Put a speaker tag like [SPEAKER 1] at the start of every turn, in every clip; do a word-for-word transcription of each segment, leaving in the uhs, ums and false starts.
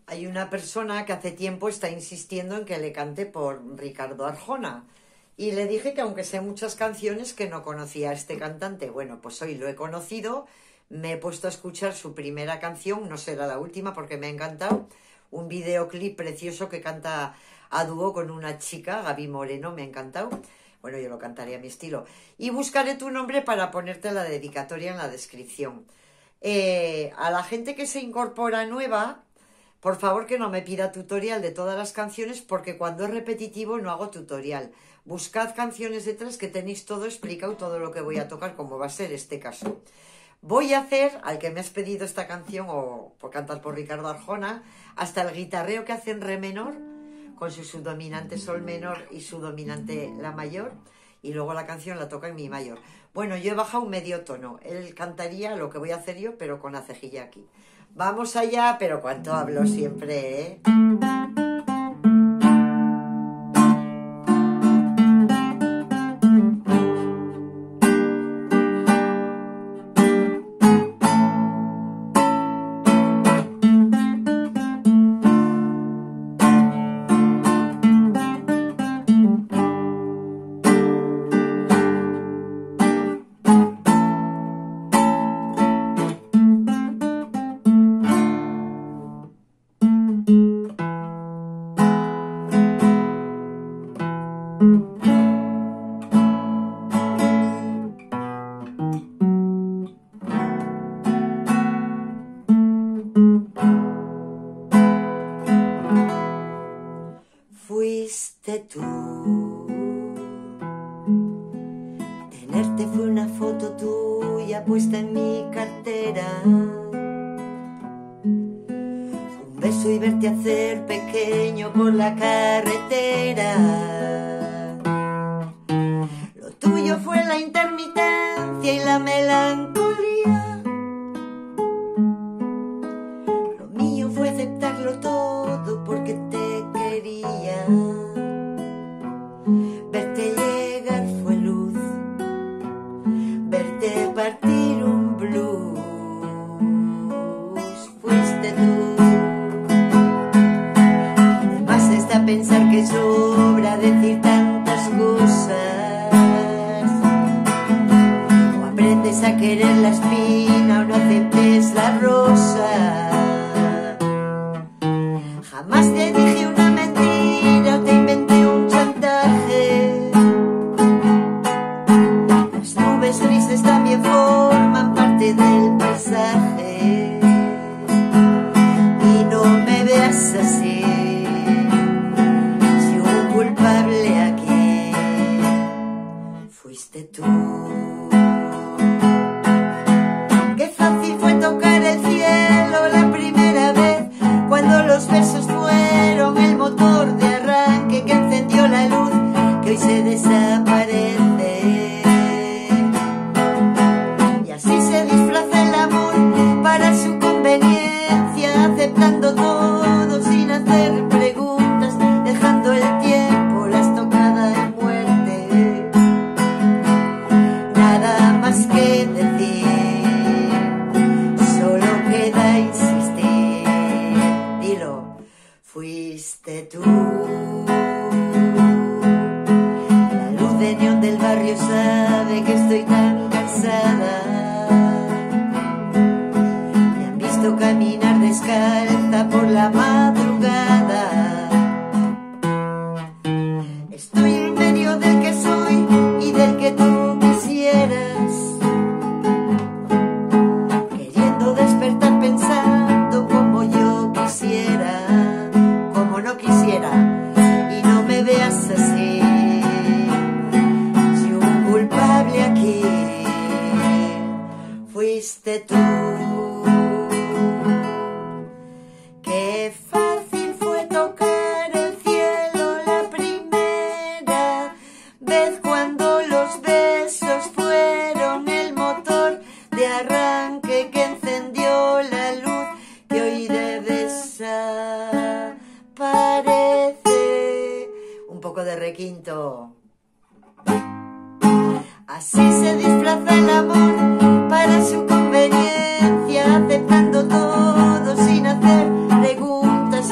[SPEAKER 1] Hay una persona que hace tiempo está insistiendo en que le cante por Ricardo Arjona. Y le dije que aunque sé muchas canciones, que no conocía a este cantante. Bueno, pues hoy lo he conocido, me he puesto a escuchar su primera canción, no será la última porque me ha encantado. Un videoclip precioso que canta a dúo con una chica, Gaby Moreno, me ha encantado. Bueno, yo lo cantaré a mi estilo. Y buscaré tu nombre para ponerte la dedicatoria en la descripción. Eh, a la gente que se incorpora nueva, por favor que no me pida tutorial de todas las canciones, porque cuando es repetitivo no hago tutorial. Buscad canciones detrás que tenéis todo explicado, todo lo que voy a tocar, como va a ser este caso. Voy a hacer, al que me has pedido esta canción, o por cantar por Ricardo Arjona, hasta el guitarreo que hace en re menor, con su subdominante sol menor y su dominante la mayor, y luego la canción la toca en mi mayor. Bueno, yo he bajado un medio tono, él cantaría lo que voy a hacer yo, pero con la cejilla aquí. Vamos allá, pero cuánto hablo siempre, ¿eh? Fuiste tú, tenerte fue una foto tuya puesta en mi cartera, un beso y verte hacer pequeño por la carretera. Lo tuyo fue la intermitencia y la melancolía, lo mío fue aceptarlo todo porque te quería. Verte llegar fue luz, verte partir un blues. Fuiste tú. Además está pensar que sobra decir tantas cosas. O aprendes a querer la espina o no aceptes la rosa. Jamás te dije una mentira, te inventé un chantaje. Las nubes grises también forman parte del paisaje. Y no me veas así, si un culpable aquí fuiste tú. Qué fácil fue tocar el cielo la primera vez, cuando los besos fueron el motor de arranque que encendió la luz que hoy se desaparece. Y así se disfraza el amor para su conveniencia, aceptando todo sin hacer preguntas, dejando el tiempo la estocada de muerte. Nada más que decir, solo queda insistir. Dilo. Fuiste tú. La luz de neón del barrio sabe que estoy tan cansada. Me han visto caminar descalza por la madrugada. Estoy en medio del que soy y del que tú quisieras, queriendo despertar pensando como yo quisiera. No quisiera, y no me veas así, si un culpable aquí fuiste tú. Qué fácil fue tocar el cielo la primera vez, cuando los besos fueron el motor de arranque que encendió la luz que hoy debe ser. Parece un poco de requinto. Así se disfraza el amor para su conveniencia, aceptando todo sin hacer preguntas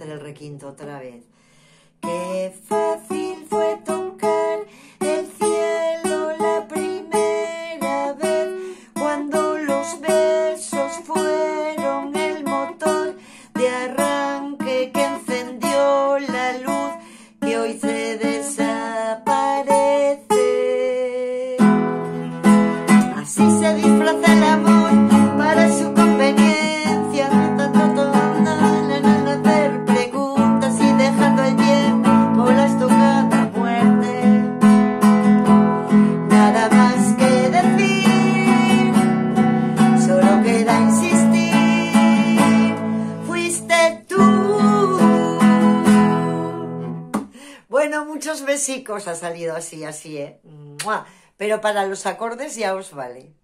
[SPEAKER 1] el requinto otra vez. Qué fácil fue tocar el cielo la primera vez, cuando los besos fueron el motor de arranque que encendió la luz que hoy se desaparece. Así se disfraza el amor para su conveniencia, hacer preguntas y dejando el tiempo la estocada muerte. Nada más que decir, solo queda insistir, fuiste tú. Bueno, muchos besicos, ha salido así, así, ¿eh? ¡Mua! Pero para los acordes ya os vale.